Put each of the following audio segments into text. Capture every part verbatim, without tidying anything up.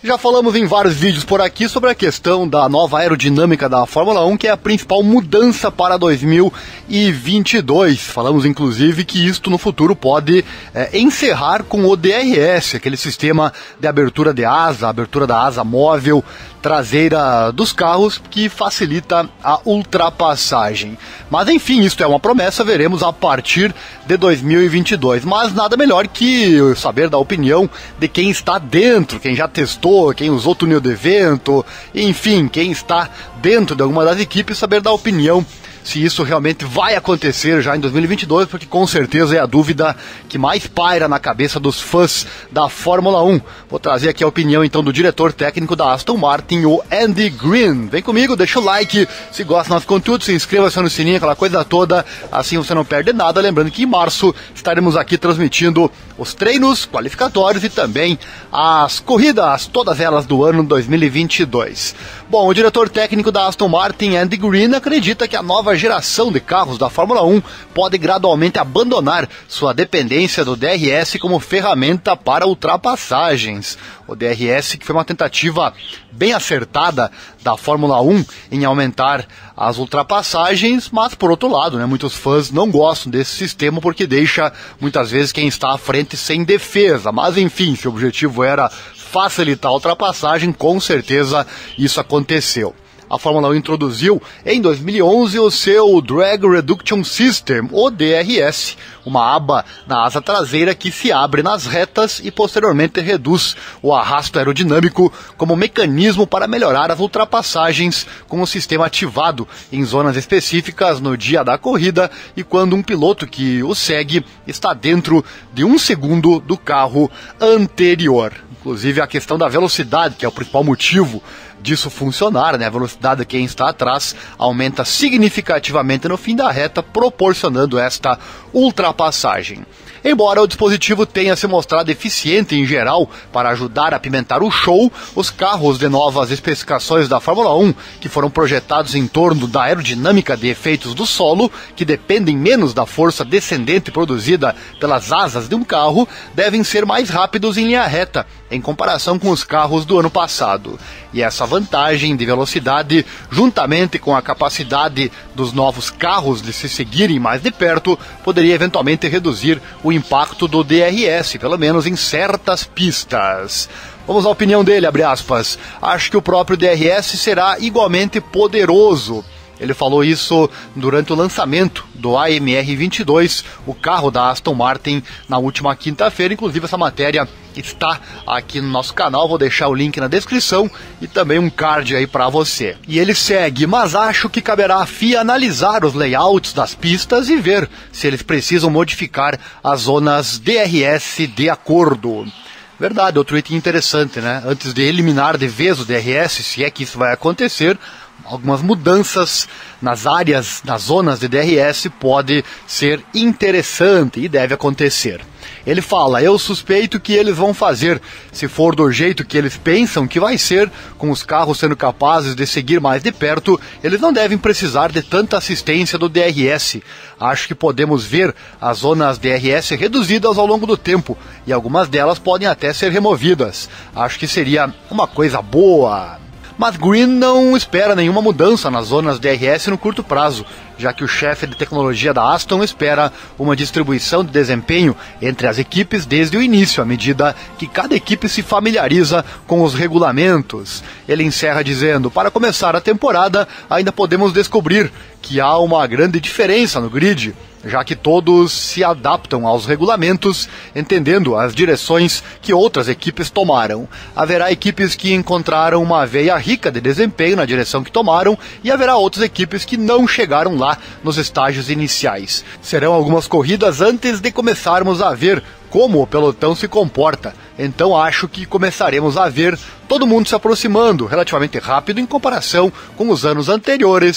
Já falamos em vários vídeos por aqui sobre a questão da nova aerodinâmica da Fórmula um, que é a principal mudança para dois mil e vinte e dois. Falamos inclusive que isto no futuro pode é, encerrar com o D R S, aquele sistema de abertura de asa, abertura da asa móvel traseira dos carros, que facilita a ultrapassagem. Mas enfim, isto é uma promessa, veremos a partir de dois mil e vinte e dois. Mas nada melhor que saber da opinião de quem está dentro, quem já testou, quem usou túnel de vento, enfim, quem está dentro de alguma das equipes, saber da opinião se isso realmente vai acontecer já em dois mil e vinte e dois, porque com certeza é a dúvida que mais paira na cabeça dos fãs da Fórmula um. Vou trazer aqui a opinião então do diretor técnico da Aston Martin, o Andy Green. Vem comigo, deixa o like, se gosta do nosso conteúdo, se inscreva-se no sininho, aquela coisa toda, assim você não perde nada. Lembrando que em março estaremos aqui transmitindo os treinos qualificatórios e também as corridas, todas elas do ano dois mil e vinte e dois. Bom, o diretor técnico da Aston Martin, Andy Green, acredita que a nova geração de carros da Fórmula um pode gradualmente abandonar sua dependência do D R S como ferramenta para ultrapassagens. O D R S, que foi uma tentativa bem acertada da Fórmula um em aumentar as ultrapassagens, mas por outro lado, né, muitos fãs não gostam desse sistema porque deixa muitas vezes quem está à frente sem defesa. Mas enfim, se o objetivo era facilitar a ultrapassagem, com certeza isso aconteceu. A Fórmula um introduziu em dois mil e onze o seu Drag Reduction System, o D R S, uma aba na asa traseira que se abre nas retas e posteriormente reduz o arrasto aerodinâmico como mecanismo para melhorar as ultrapassagens com o sistema ativado em zonas específicas no dia da corrida e quando um piloto que o segue está dentro de um segundo do carro anterior. Inclusive a questão da velocidade, que é o principal motivo disso funcionar, né? A velocidade de quem está atrás aumenta significativamente no fim da reta, proporcionando esta ultrapassagem. Embora o dispositivo tenha se mostrado eficiente em geral para ajudar a apimentar o show, os carros de novas especificações da Fórmula um, que foram projetados em torno da aerodinâmica de efeitos do solo, que dependem menos da força descendente produzida pelas asas de um carro, devem ser mais rápidos em linha reta, em comparação com os carros do ano passado. E essa vantagem de velocidade, juntamente com a capacidade dos novos carros de se seguirem mais de perto, poderia eventualmente reduzir o impacto do D R S, pelo menos em certas pistas. Vamos à opinião dele, abre aspas. Acho que o próprio D R S será igualmente poderoso. Ele falou isso durante o lançamento do A M R vinte e dois, o carro da Aston Martin, na última quinta-feira. Inclusive essa matéria está aqui no nosso canal, vou deixar o link na descrição e também um card aí para você. E ele segue, mas acho que caberá à F I A analisar os layouts das pistas e ver se eles precisam modificar as zonas D R S de acordo. Verdade, outro item interessante, né? Antes de eliminar de vez o D R S, se é que isso vai acontecer, algumas mudanças nas áreas, nas zonas de D R S pode ser interessante e deve acontecer. Ele fala, eu suspeito que eles vão fazer, se for do jeito que eles pensam que vai ser, com os carros sendo capazes de seguir mais de perto, eles não devem precisar de tanta assistência do D R S. Acho que podemos ver as zonas D R S reduzidas ao longo do tempo, e algumas delas podem até ser removidas. Acho que seria uma coisa boa. Mas Green não espera nenhuma mudança nas zonas D R S no curto prazo, já que o chefe de tecnologia da Aston espera uma distribuição de desempenho entre as equipes desde o início, à medida que cada equipe se familiariza com os regulamentos. Ele encerra dizendo, para começar a temporada, ainda podemos descobrir que há uma grande diferença no grid, já que todos se adaptam aos regulamentos, entendendo as direções que outras equipes tomaram. Haverá equipes que encontraram uma veia rica de desempenho na direção que tomaram, e haverá outras equipes que não chegaram lá nos estágios iniciais. Serão algumas corridas antes de começarmos a ver como o pelotão se comporta. Então acho que começaremos a ver todo mundo se aproximando relativamente rápido em comparação com os anos anteriores.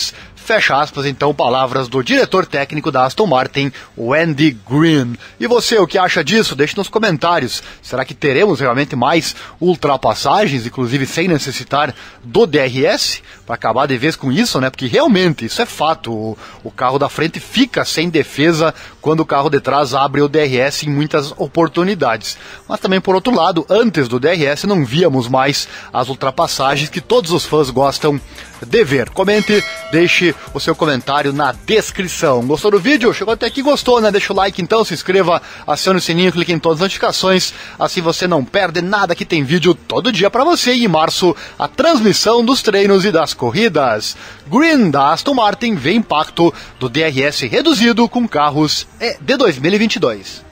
Fecha aspas, então, palavras do diretor técnico da Aston Martin, o Andy Green. E você, o que acha disso? Deixe nos comentários. Será que teremos realmente mais ultrapassagens, inclusive sem necessitar do D R S? Para acabar de vez com isso, né? Porque realmente, isso é fato. O, o carro da frente fica sem defesa quando o carro de trás abre o D R S em muitas oportunidades. Mas também, por outro lado, antes do D R S não víamos mais as ultrapassagens que todos os fãs gostam de ver. Comente, deixe o seu comentário na descrição. Gostou do vídeo? Chegou até aqui, gostou, né? Deixa o like então, se inscreva, acione o sininho, clique em todas as notificações, assim você não perde nada, que tem vídeo todo dia para você. E em março, a transmissão dos treinos e das corridas. Green da Aston Martin vê impacto do D R S reduzido com carros de dois mil e vinte e dois.